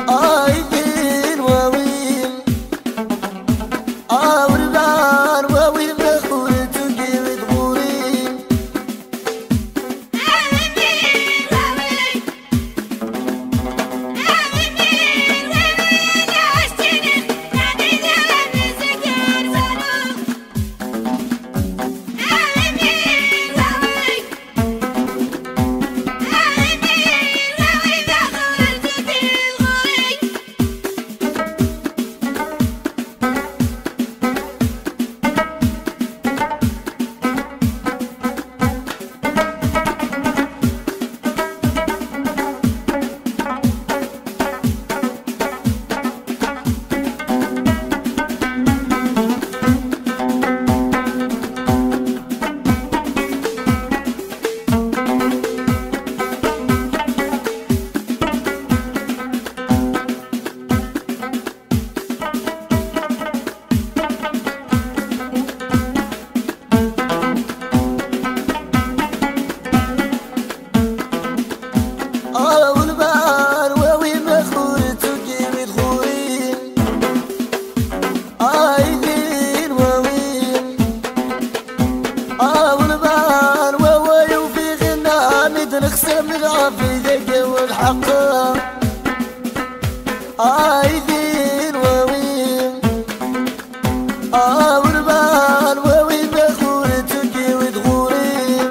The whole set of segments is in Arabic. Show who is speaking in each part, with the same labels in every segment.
Speaker 1: آيدين وويل وربان وويل مخور تقيم تغورين والبان وويل مخور تقيم تغورين آيدين وويل والبان وويل وفي غنى نخسر العافية دقة والحق آيدين وويل والبان وويل مخور تقيم تغورين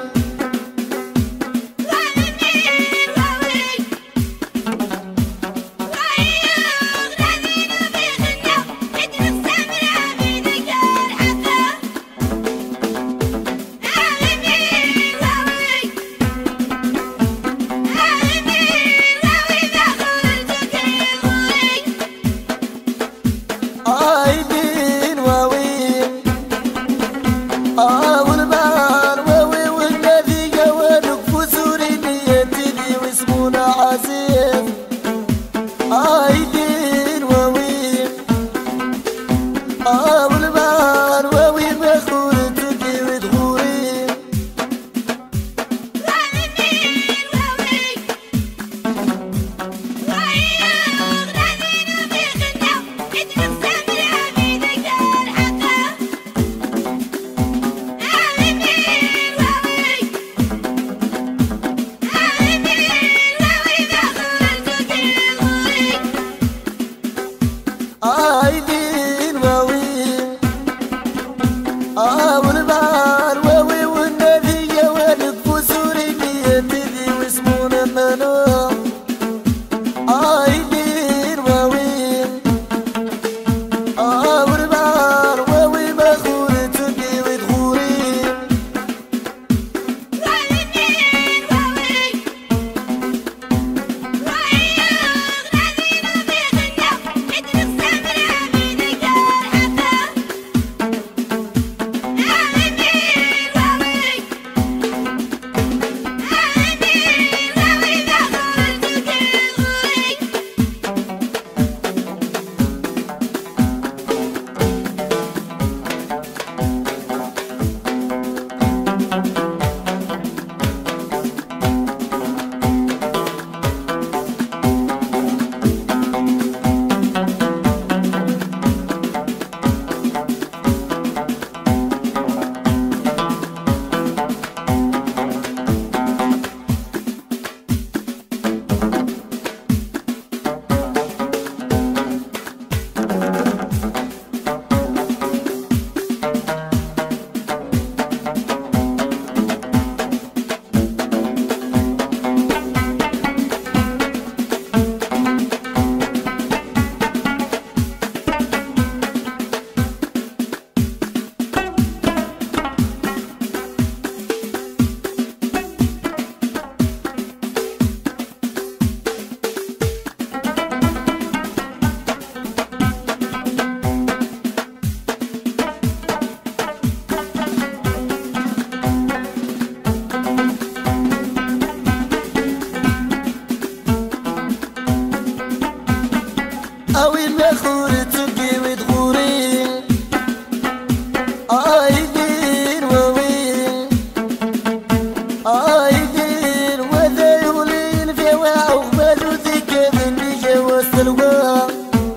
Speaker 1: الوان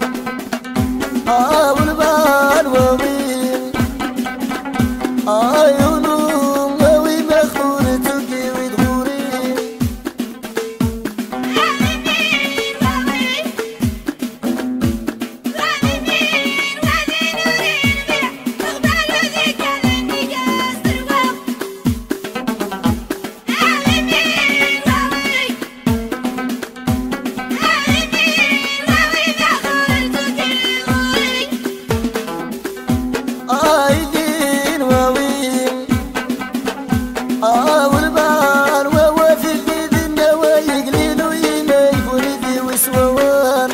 Speaker 1: والبال ووين يونو وي مخور تلقي وتغوري والبال وهو في البيت النوايا قليل ويما يقول ذي وسوان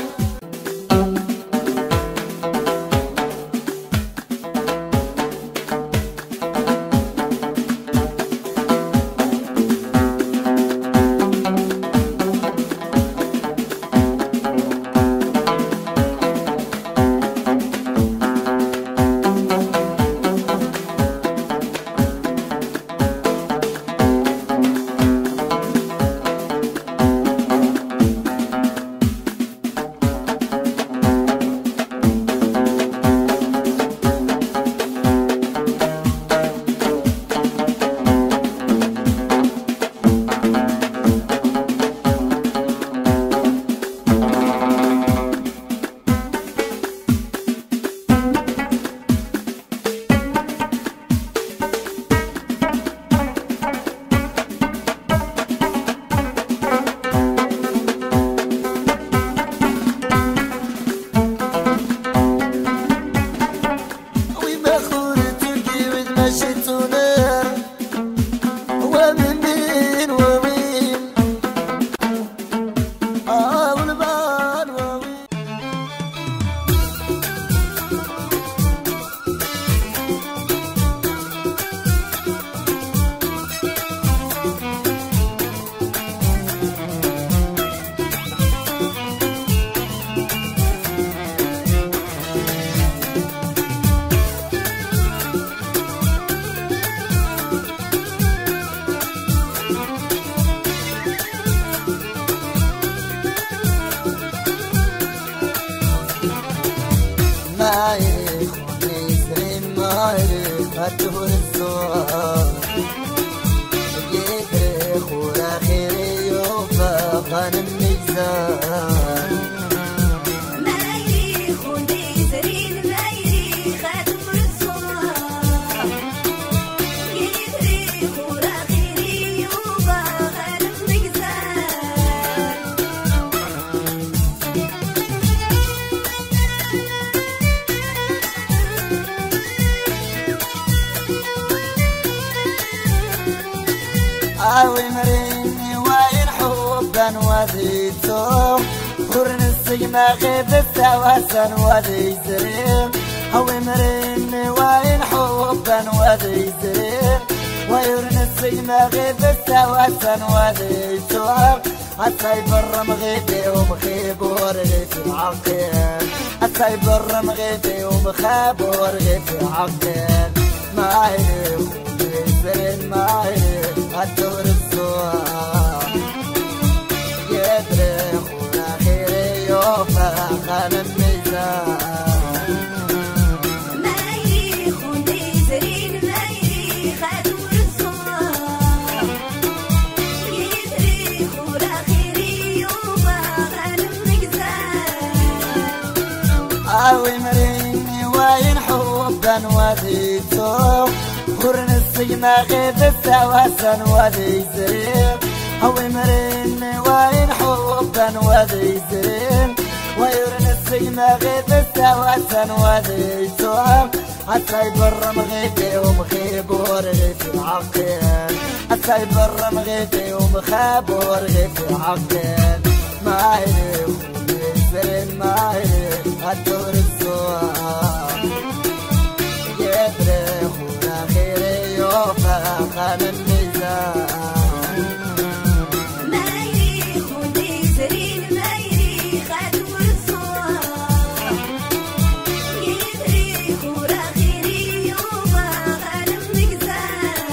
Speaker 1: هتهور الزوار يدري خورا خيري يوفا خانم نجزار
Speaker 2: مايري خوني زرين مايري خاتم الزوار يدري خورا خيري يوفا خانم نجزار
Speaker 1: مريني وين حبا وذيتم قرن السجمة غيب السواسن وذي زريم مريني وين حبا وذي زريم ويرن السجمة غيب السواسن وذيتم السايبر مغيبي ومخيب ورغيف العقل السايبر مغيبي ومخاب ورغيف العقل ما يليق زين ما يليق هتدور الزوار يدري خونا خيري يوفا خان الميزان
Speaker 2: مايري خوني زرين مايري خاتم الزوار يدري خورا خيري يوفا خانم نجزار
Speaker 1: مريني وين حبا وذيتم قرن السجمة غيب السواسن وذي زريم مريني وين حبا وذي زريم ويرن السجمة غيب السواسن وذي زريم السايبر مغيبي ومخيب ورغيف العقل السايبر مغيبي ومخاب ورغيف العقل ما يليق زين ما يليق هتدور الزوار يدري خونا خيري يوفا خان الميزان
Speaker 2: مايري خوني زرين مايري خاتم الزوار يدري خورا خيري يوفا خانم نجزار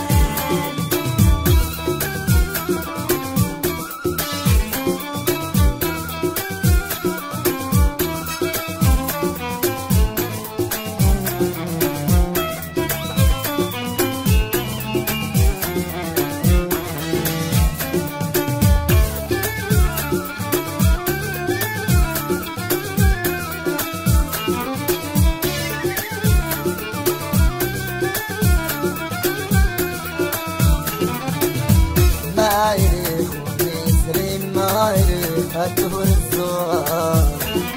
Speaker 1: خدور الزوار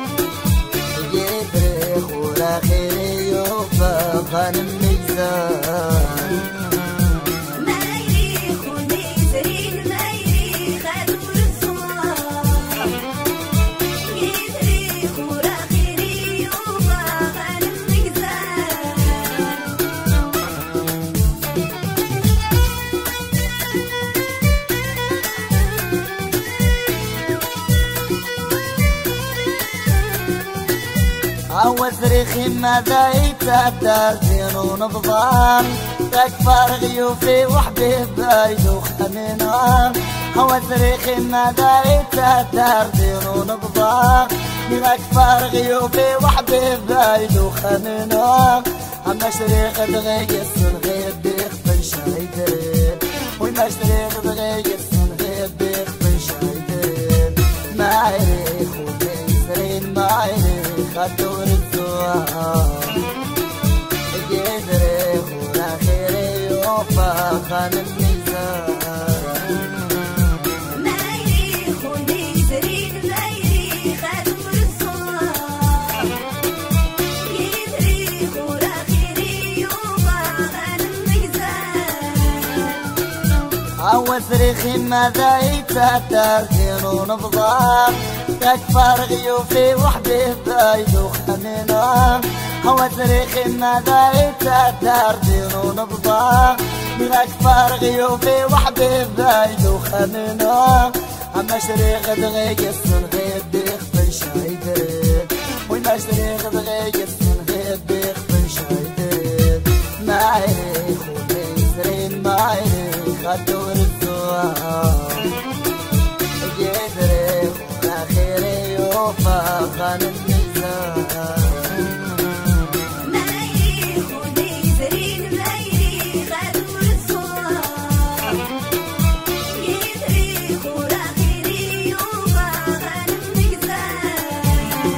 Speaker 1: يدري خورا خيري يوفا خانم ميزان
Speaker 2: مايري خوني زرين مايري خدور الزوار يدري خورا خيري يوفا خانم ميزان
Speaker 1: وزريخي ماذا يتعدى زينون بضان تكفر غيوفي وحبيب بايدو خمينا وزريخي ماذا يتعدى زينون بضان تكفر غيوفي وحبيب بايدو خمينا أما شريخ دغيق السنغيب بيخفي شايدين وما شريخ دغيق السنغيب بيخفي شايدين ما عريخ وبيسرين ما عريخ خدور الزوار يدري خورا خيري يوفا خانم ميزان
Speaker 2: مايري خوني زرين مايري خدور الزوار يدري خورا خيري يوفا خانم ميزان
Speaker 1: وزريخي ماذا يتعدى زينون بضان تكفر غيوفي وحبيب بايدو خمينا وزريخي ماذا يتعدى زينون بضان تكفر غيوفي وحبيب بايدو خمينا أما شريخ دغيق السنغيب بيخفي شايدين وما شريخ دغيق السنغيب بيخفي شايدين ما عريخ وبيسرين ما عريخ خدور الزوار يدري خورا خيري يوفا خانم ميزان
Speaker 2: مايري خوني زرين مايري خدور الزوار يدري خورا خيري يوفا خانم ميزان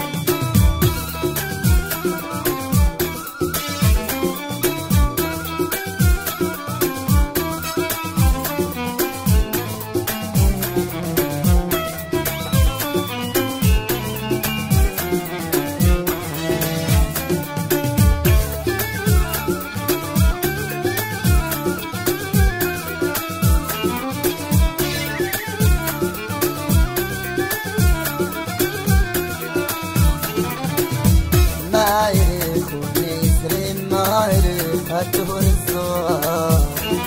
Speaker 1: ما يريخ ويسرين ما يريخ خدور الزوار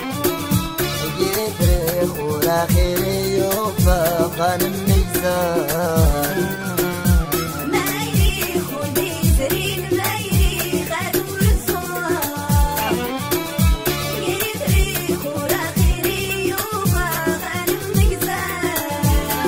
Speaker 1: يدري خورا خيري يوفا خانم ميزان
Speaker 2: مايري خوني زرين مايري خدور الزوار يدري خورا خيري يوفا خانم ميزان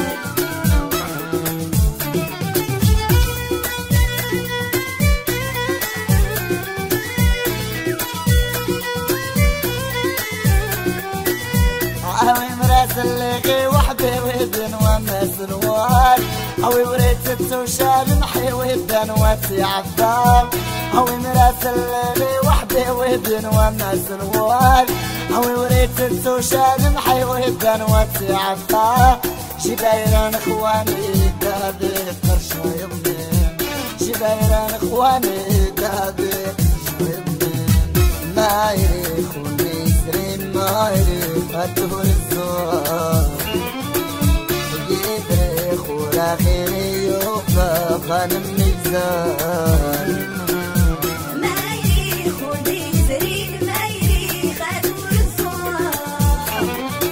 Speaker 1: عاوي مراسل لغي وحبي ودن وما سنوار عاوي وريت التوشال محي ودن واتي عفار عاوي مراسل لغي وحبي ودن وما سنوار عاوي وريت التوشال محي ودن واتي عفار شبايران اخواني دادي قرشا يضمين شبايران اخواني دادي قرشا يضمين ما يريخ ويسرين ما يريخ خدور الزوار يدري خورا خيري يوفا خانم ميزان
Speaker 2: مايري خوني زرين مايري خدور الزوار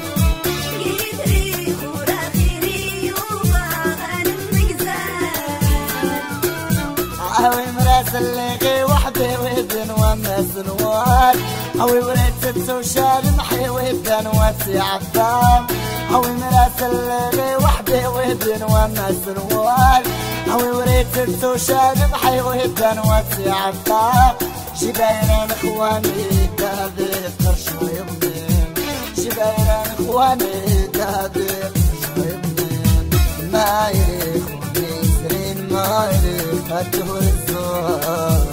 Speaker 2: يدري خورا خيري يوفا خانم ميزان
Speaker 1: عاوي مراسل لغي وحبي ودن وما سنوار عاوي وريت التوشال محي ودن واتي عفار عاوي مراسل لغي وحبي ودن وما سنوار عاوي وريت التوشال محي ودن واتي عفار شبايران اخواني دادي قرشا يضمين شبايران اخواني دادي قرشا يضمين ما يريخ ويسرين ما يريخ خدور الزوار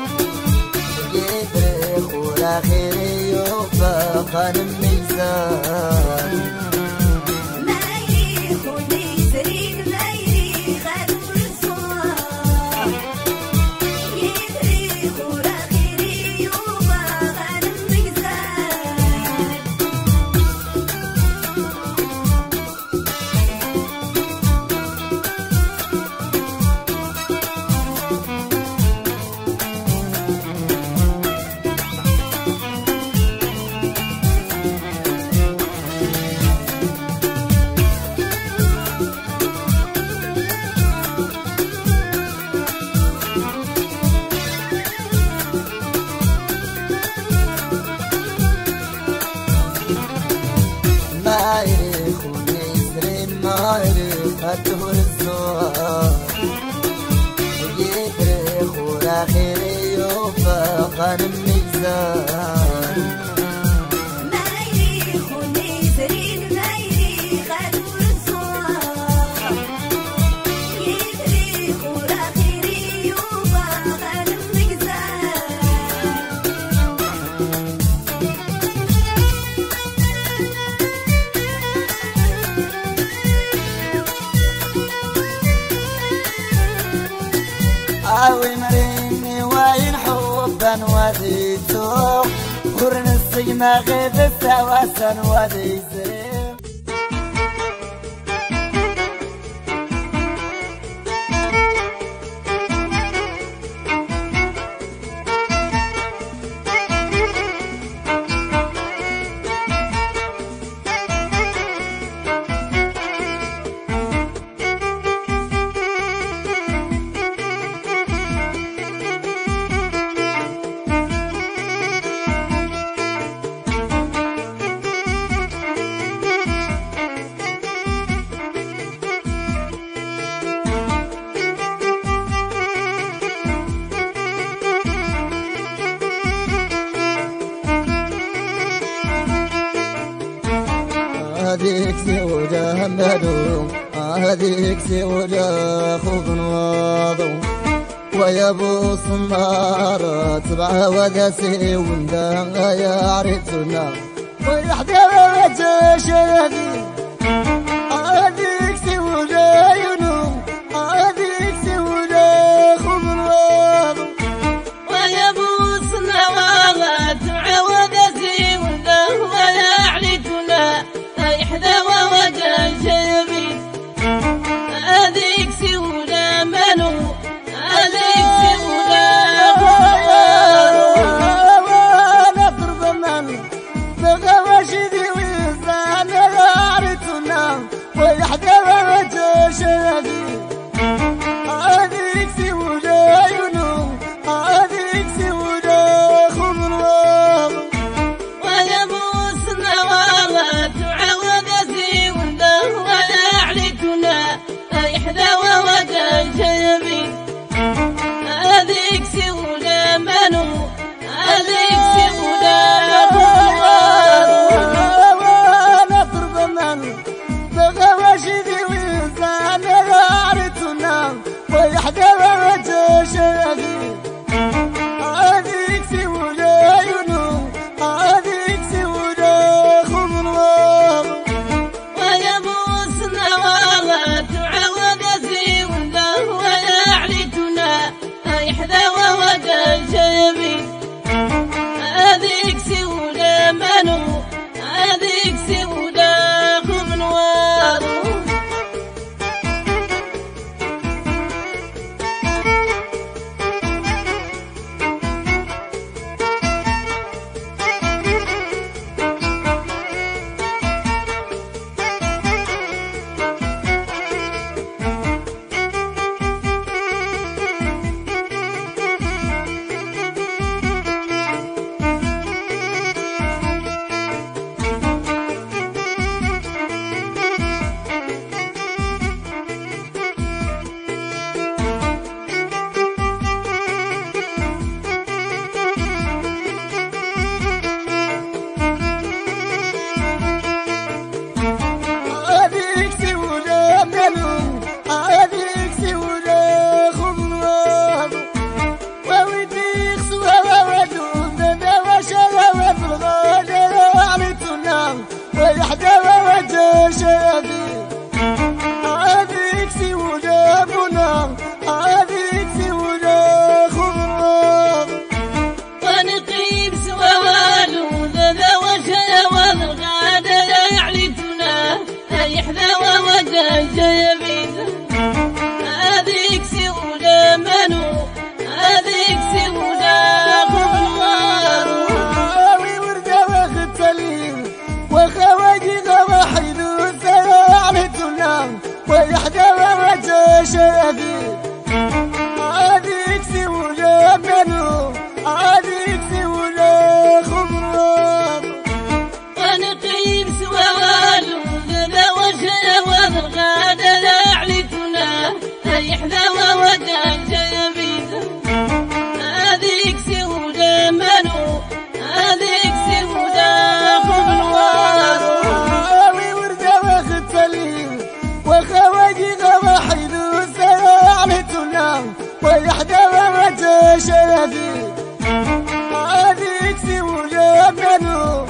Speaker 1: يدري خورا خيري يوفا خانم ميزان
Speaker 2: مايري خوني زرين مايري
Speaker 1: غانم ميزان
Speaker 2: مايري خوني سريد مايري خادور الصوار يدري خورا خيري يوبا غانم ميزان
Speaker 1: عاوي مريني وين حبا وديتو قرن السجمة غيب السواسن وديتو هذيك زوجة همدو هذيك زوجة خوف واضو ويا ابو صنارة تبع وداسي وندا يا عريتنا ويحدى وجه شهدي